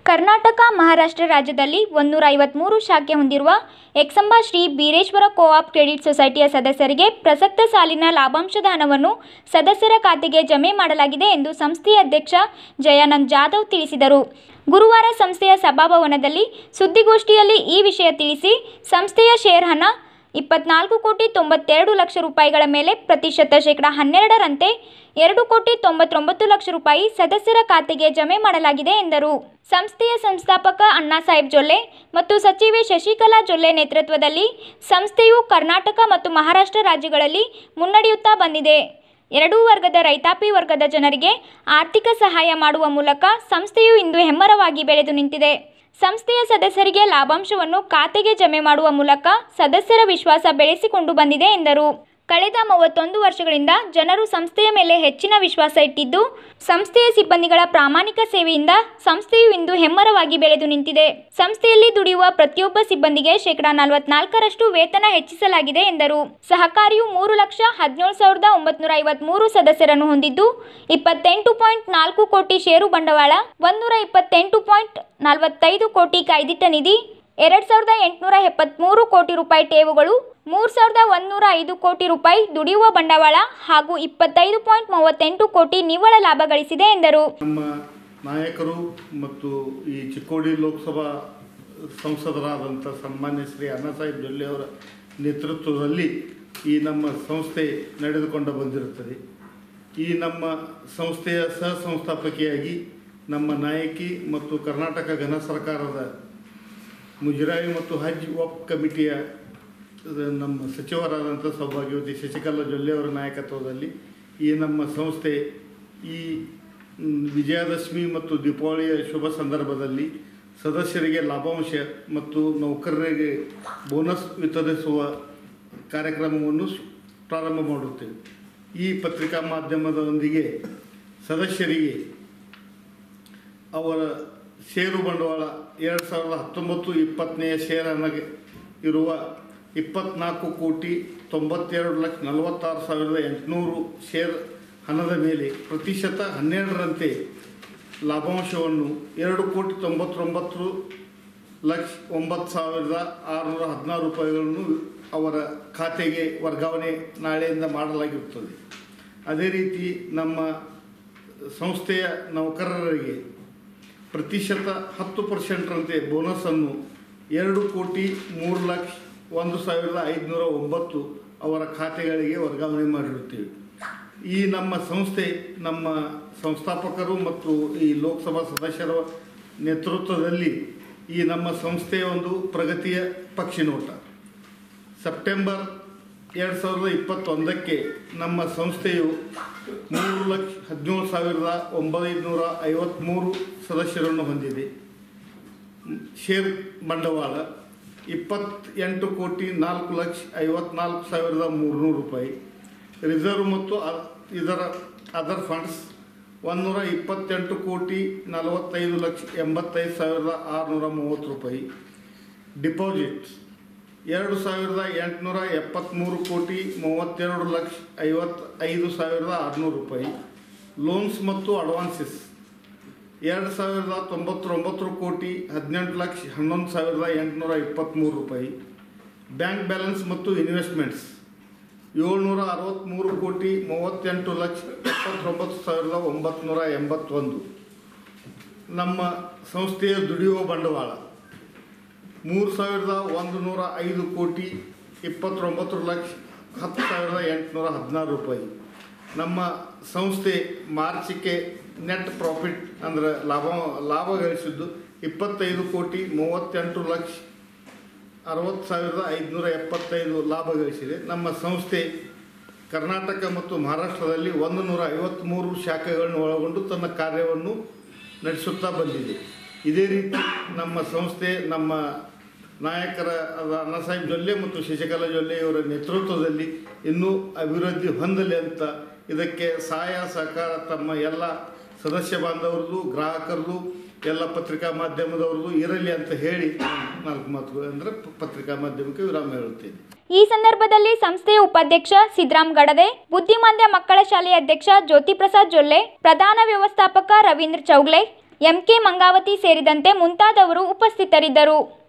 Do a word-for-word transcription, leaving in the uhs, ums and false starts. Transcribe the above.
ಕರ್ನಾಟಕ ಮಹಾರಾಷ್ಟ್ರ ರಾಜ್ಯದಲ್ಲಿ ಒಂದೂರ ಐವತ್ಮೂರು ಶಾಖೆ ಹೊಂದಿರುವ ಎಕ್ಸಂಬಾ ಶ್ರೀ ಬೀರೇಶ್ವರ ಕೋಆಪ್ ಕ್ರೆಡಿಟ್ ಸೊಸೈಟಿಯ ಸದಸ್ಯರಿಗೆ ಪ್ರಸಕ್ತ ಸಾಲಿನ ಲಾಭಾಂಶದ ಹಣವನ್ನು ಸದಸ್ಯರ ಖಾತೆಗೆ ಜಮೆ ಮಾಡಲಾಗಿದೆ ಎಂದು ಸಂಸ್ಥೆಯ ಅಧ್ಯಕ್ಷ ಜಯಾನಂದ್ ಜಾಧವ್ ತಿಳಿಸಿದರು. ಗುರುವಾರ ಸಂಸ್ಥೆಯ ಸಭಾಭವನದಲ್ಲಿ ಸುದ್ದಿಗೋಷ್ಠಿಯಲ್ಲಿ ಈ ವಿಷಯ ತಿಳಿಸಿ, ಸಂಸ್ಥೆಯ ಶೇರ್ ಹಣ ಇಪ್ಪತ್ನಾಲ್ಕು ಕೋಟಿ ತೊಂಬತ್ತೆರಡು ಲಕ್ಷ ರೂಪಾಯಿಗಳ ಮೇಲೆ ಪ್ರತಿಶತ ಶೇಕಡಾ ಹನ್ನೆರಡರಂತೆ ಎರಡು ಕೋಟಿ ತೊಂಬತ್ತೊಂಬತ್ತು ಲಕ್ಷ ರೂಪಾಯಿ ಸದಸ್ಯರ ಖಾತೆಗೆ ಜಮೆ ಮಾಡಲಾಗಿದೆ ಎಂದರು. ಸಂಸ್ಥೆಯ ಸಂಸ್ಥಾಪಕ ಅಣ್ಣಾಸಾಹೇಬ್ ಜೊಲ್ಲೆ ಮತ್ತು ಸಚಿವೆ ಶಶಿಕಲಾ ಜೊಲ್ಲೆ ನೇತೃತ್ವದಲ್ಲಿ ಸಂಸ್ಥೆಯು ಕರ್ನಾಟಕ ಮತ್ತು ಮಹಾರಾಷ್ಟ್ರ ರಾಜ್ಯಗಳಲ್ಲಿ ಮುನ್ನಡೆಯುತ್ತಾ ಬಂದಿದೆ. ಎರಡೂ ವರ್ಗದ ರೈತಾಪಿ ವರ್ಗದ ಜನರಿಗೆ ಆರ್ಥಿಕ ಸಹಾಯ ಮಾಡುವ ಮೂಲಕ ಸಂಸ್ಥೆಯು ಇಂದು ಹೆಮ್ಮರವಾಗಿ ಬೆಳೆದು ನಿಂತಿದೆ. ಸಂಸ್ಥೆಯ ಸದಸ್ಯರಿಗೆ ಲಾಭಾಂಶವನ್ನು ಖಾತೆಗೆ ಜಮೆ ಮಾಡುವ ಮೂಲಕ ಸದಸ್ಯರ ವಿಶ್ವಾಸ ಬೆಳೆಸಿಕೊಂಡು ಬಂದಿದೆ ಎಂದರು. ಕಳೆದ ಮೂವತ್ತೊಂದು ವರ್ಷಗಳಿಂದ ಜನರು ಸಂಸ್ಥೆಯ ಮೇಲೆ ಹೆಚ್ಚಿನ ವಿಶ್ವಾಸ ಇಟ್ಟಿದ್ದು, ಸಂಸ್ಥೆಯ ಸಿಬ್ಬಂದಿಗಳ ಪ್ರಾಮಾಣಿಕ ಸೇವೆಯಿಂದ ಸಂಸ್ಥೆಯು ಇಂದು ಹೆಮ್ಮರವಾಗಿ ಬೆಳೆದು ನಿಂತಿದೆ. ಸಂಸ್ಥೆಯಲ್ಲಿ ದುಡಿಯುವ ಪ್ರತಿಯೊಬ್ಬ ಸಿಬ್ಬಂದಿಗೆ ಶೇಕಡಾ ನಲವತ್ನಾಲ್ಕರಷ್ಟು ವೇತನ ಹೆಚ್ಚಿಸಲಾಗಿದೆ ಎಂದರು. ಸಹಕಾರಿಯು ಮೂರು ಲಕ್ಷ ಹದಿನೇಳು ಸಾವಿರದ ಒಂಬೈನೂರ ಐವತ್ಮೂರು ಸದಸ್ಯರನ್ನು ಹೊಂದಿದ್ದು, ಇಪ್ಪತ್ತೆಂಟು ಪಾಯಿಂಟ್ ನಾಲ್ಕು ಕೋಟಿ ಷೇರು ಬಂಡವಾಳ, ಒಂದೂರ ಇಪ್ಪತ್ತೆಂಟು ಪಾಯಿಂಟ್ ನಲವತ್ತೈದು ಕೋಟಿ ಕಾಯ್ದಿಟ್ಟ ನಿಧಿ, ಎರಡು ಸಾವಿರದ ಎಂಟುನೂರ ಎಪ್ಪತ್ತ್ಮೂರು ಕೋಟಿ ರೂಪಾಯಿ ಠೇವುಗಳು, ಮೂರು ಸಾವಿರದ ಒಂದೂರ ಐದು ಕೋಟಿ ರೂಪಾಯಿ ದುಡಿಯುವ ಬಂಡವಾಳ ಹಾಗೂ ಇಪ್ಪತ್ತೈದು ಪಾಯಿಂಟ್ ಮೂವತ್ತೆಂಟು ಕೋಟಿ ನಿವ್ವಳ ಲಾಭ ಗಳಿಸಿದೆ ಎಂದರು. ನಮ್ಮ ನಾಯಕರು ಮತ್ತು ಈ ಚಿಕ್ಕೋಡಿ ಲೋಕಸಭಾ ಸಂಸದರಾದಂಥ ಸನ್ಮಾನ್ಯ ಶ್ರೀ ಅಣ್ಣಾಸಾಹೇಬ್ ಜೊಲ್ಲೆ ಅವರ ನೇತೃತ್ವದಲ್ಲಿ ಈ ನಮ್ಮ ಸಂಸ್ಥೆ ನಡೆದುಕೊಂಡು ಬಂದಿರುತ್ತದೆ. ಈ ನಮ್ಮ ಸಂಸ್ಥೆಯ ಸಹ ಸಂಸ್ಥಾಪಕಿಯಾಗಿ ನಮ್ಮ ನಾಯಕಿ ಮತ್ತು ಕರ್ನಾಟಕ ಘನ ಸರ್ಕಾರದ ಮುಜರಾಯಿ ಮತ್ತು ಹಜ್ ವಕ್ಫ್ ಕಮಿಟಿಯ ನಮ್ಮ ಸಚಿವರಾದಂಥ ಸೌಭಾಗ್ಯವತಿ ಶಶಿಕಲಾ ಜೊಲ್ಲೆ ಅವರ ನಾಯಕತ್ವದಲ್ಲಿ ಈ ನಮ್ಮ ಸಂಸ್ಥೆ ಈ ವಿಜಯದಶಮಿ ಮತ್ತು ದೀಪಾವಳಿಯ ಶುಭ ಸಂದರ್ಭದಲ್ಲಿ ಸದಸ್ಯರಿಗೆ ಲಾಭಾಂಶ ಮತ್ತು ನೌಕರರಿಗೆ ಬೋನಸ್ ವಿತರಿಸುವ ಕಾರ್ಯಕ್ರಮವನ್ನು ಪ್ರಾರಂಭ ಮಾಡುತ್ತೇವೆ. ಈ ಪತ್ರಿಕಾ ಮಾಧ್ಯಮದೊಂದಿಗೆ ಸದಸ್ಯರಿಗೆ ಅವರ ಷೇರು ಬಂಡವಾಳ ಎರಡು ಸಾವಿರದ ಹತ್ತೊಂಬತ್ತು ಇಪ್ಪತ್ತನೆಯ ಶೇರ್ ಹಣಗೆ ಇರುವ ಇಪ್ಪತ್ನಾಲ್ಕು ಕೋಟಿ ತೊಂಬತ್ತೆರಡು ಲಕ್ಷ ನಲವತ್ತಾರು ಸಾವಿರದ ಎಂಟುನೂರು ಶೇರ್ ಹಣದ ಮೇಲೆ ಪ್ರತಿಶತ ಹನ್ನೆರಡರಂತೆ ಲಾಭಾಂಶವನ್ನು ಎರಡು ಕೋಟಿ ತೊಂಬತ್ತೊಂಬತ್ತು ಲಕ್ಷ ಒಂಬತ್ತು ಸಾವಿರದ ಆರುನೂರ ಹದಿನಾರು ರೂಪಾಯಿಗಳನ್ನು ಅವರ ಖಾತೆಗೆ ವರ್ಗಾವಣೆ ನಾಳೆಯಿಂದ ಮಾಡಲಾಗಿರುತ್ತದೆ. ಅದೇ ರೀತಿ ನಮ್ಮ ಸಂಸ್ಥೆಯ ನೌಕರರಿಗೆ ಪ್ರತಿಶತ ಹತ್ತು ಪರ್ಸೆಂಟ್ರಂತೆ ಬೋನಸನ್ನು ಎರಡು ಕೋಟಿ ಮೂರು ಲಕ್ಷ ಒಂದು ಸಾವಿರದ ಐದುನೂರ ಒಂಬತ್ತು ಅವರ ಖಾತೆಗಳಿಗೆ ವರ್ಗಾವಣೆ ಮಾಡಿರುತ್ತೇವೆ. ಈ ನಮ್ಮ ಸಂಸ್ಥೆ ನಮ್ಮ ಸಂಸ್ಥಾಪಕರು ಮತ್ತು ಈ ಲೋಕಸಭಾ ಸದಸ್ಯರ ನೇತೃತ್ವದಲ್ಲಿ ಈ ನಮ್ಮ ಸಂಸ್ಥೆಯ ಒಂದು ಪ್ರಗತಿಯ ಪಕ್ಷಿನೋಟ. ಸೆಪ್ಟೆಂಬರ್ ಎರಡು ಸಾವಿರದ ಇಪ್ಪತ್ತೊಂದಕ್ಕೆ ನಮ್ಮ ಸಂಸ್ಥೆಯು ಮೂರು ಲಕ್ಷ ಹದಿನೇಳು ಸಾವಿರದ ಒಂಬೈನೂರ ಐವತ್ತ್ಮೂರು ಸದಸ್ಯರನ್ನು ಹೊಂದಿದೆ. ಶೇರ್ ಬಂಡವಾಳ ಇಪ್ಪತ್ತೆಂಟು ಕೋಟಿ ನಾಲ್ಕು ಲಕ್ಷ ಐವತ್ನಾಲ್ಕು ಸಾವಿರದ ಮೂರುನೂರು ರೂಪಾಯಿ. ರಿಸರ್ವ್ ಮತ್ತು ಇದರ ಅದರ್ ಫಂಡ್ಸ್ ಒಂದೂರ ಇಪ್ಪತ್ತೆಂಟು ಕೋಟಿ ನಲವತ್ತೈದು ಲಕ್ಷ ಎಂಬತ್ತೈದು ಸಾವಿರದ ಆರುನೂರ ಮೂವತ್ತು ರೂಪಾಯಿ. ಡಿಪಾಸಿಟ್ ಎರಡು ಸಾವಿರದ ಎಂಟುನೂರ ಎಪ್ಪತ್ತ್ಮೂರು ಕೋಟಿ ಮೂವತ್ತೆರಡು ಲಕ್ಷ ಐವತ್ತೈದು ಸಾವಿರದ ಆರುನೂರು ರೂಪಾಯಿ. ಲೋನ್ಸ್ ಮತ್ತು ಅಡ್ವಾನ್ಸಸ್ ಎರಡು ಸಾವಿರದ ತೊಂಬತ್ತೊಂಬತ್ತು ಕೋಟಿ ಹದಿನೆಂಟು ಲಕ್ಷ ಹನ್ನೊಂದು ಸಾವಿರದ ಎಂಟುನೂರ ಇಪ್ಪತ್ತ್ಮೂರು ರೂಪಾಯಿ. ಬ್ಯಾಂಕ್ ಬ್ಯಾಲೆನ್ಸ್ ಮತ್ತು ಇನ್ವೆಸ್ಟ್ಮೆಂಟ್ಸ್ ಏಳ್ನೂರ ಅರವತ್ತ್ಮೂರು ಕೋಟಿ ಮೂವತ್ತೆಂಟು ಲಕ್ಷ ಎಪ್ಪತ್ತೊಂಬತ್ತು ಸಾವಿರದ ಒಂಬತ್ತುನೂರ ಎಂಬತ್ತೊಂದು. ನಮ್ಮ ಸಂಸ್ಥೆಯ ದುಡಿಯುವ ಬಂಡವಾಳ ಮೂರು ಸಾವಿರದ ಒಂದು ನೂರ ಐದು ಕೋಟಿ ಇಪ್ಪತ್ತೊಂಬತ್ತು ಲಕ್ಷ ಹತ್ತು ಸಾವಿರದ ಎಂಟುನೂರ ಹದಿನಾರು ರೂಪಾಯಿ. ನಮ್ಮ ಸಂಸ್ಥೆ ಮಾರ್ಚಿಗೆ ನೆಟ್ ಪ್ರಾಫಿಟ್ ಅಂದರೆ ಲಾಭ ಲಾಭ ಗಳಿಸಿದ್ದು ಇಪ್ಪತ್ತೈದು ಕೋಟಿ ಮೂವತ್ತೆಂಟು ಲಕ್ಷ ಅರವತ್ತು ಸಾವಿರದ ಐದುನೂರ ಎಪ್ಪತ್ತೈದು ಲಾಭ ಗಳಿಸಿದೆ. ನಮ್ಮ ಸಂಸ್ಥೆ ಕರ್ನಾಟಕ ಮತ್ತು ಮಹಾರಾಷ್ಟ್ರದಲ್ಲಿ ಒಂದು ನೂರ ಐವತ್ತ್ಮೂರು ಶಾಖೆಗಳನ್ನು ಒಳಗೊಂಡು ತನ್ನ ಕಾರ್ಯವನ್ನು ನಡೆಸುತ್ತಾ ಬಂದಿದೆ. ಇದೇ ರೀತಿ ನಮ್ಮ ಸಂಸ್ಥೆ ನಮ್ಮ ನಾಯಕರ ಅಣ್ಣಾಸಾಹೇಬ್ ಜೊಲ್ಲೆ ಮತ್ತು ಶಶಿಕಲಾ ಜೊಲ್ಲೆ ಅವರ ನೇತೃತ್ವದಲ್ಲಿ ಇನ್ನೂ ಅಭಿವೃದ್ಧಿ ಹೊಂದಲಿ ಅಂತ ಇದಕ್ಕೆ ಸಹಾಯ ಸಹಕಾರ ತಮ್ಮ ಎಲ್ಲ ಸದಸ್ಯ ಬಾಂಧವರದು, ಗ್ರಾಹಕರದು, ಎಲ್ಲ ಪತ್ರಿಕಾ ಮಾಧ್ಯಮದವ್ರದ್ದು ಇರಲಿ ಅಂತ ಹೇಳಿ ನಾಲ್ಕು ಮಾತುಗಳು ಅಂದರೆ ಪತ್ರಿಕಾ ಮಾಧ್ಯಮಕ್ಕೆ ವಿರಾಮ ಹೇಳುತ್ತೇನೆ. ಈ ಸಂದರ್ಭದಲ್ಲಿ ಸಂಸ್ಥೆಯ ಉಪಾಧ್ಯಕ್ಷ ಸಿದ್ದರಾಮ್ ಗಡದೆ, ಬುದ್ಧಿಮಾಂದ್ಯ ಮಕ್ಕಳ ಶಾಲೆಯ ಅಧ್ಯಕ್ಷ ಜ್ಯೋತಿ ಪ್ರಸಾದ್ ಜೊಲ್ಲೆ, ಪ್ರಧಾನ ವ್ಯವಸ್ಥಾಪಕ ರವೀಂದ್ರ ಚೌಗ್ಲೆ, ಎಂ ಕೆ ಮಂಗಾವತಿ ಸೇರಿದಂತೆ ಮುಂತಾದವರು ಉಪಸ್ಥಿತರಿದ್ದರು.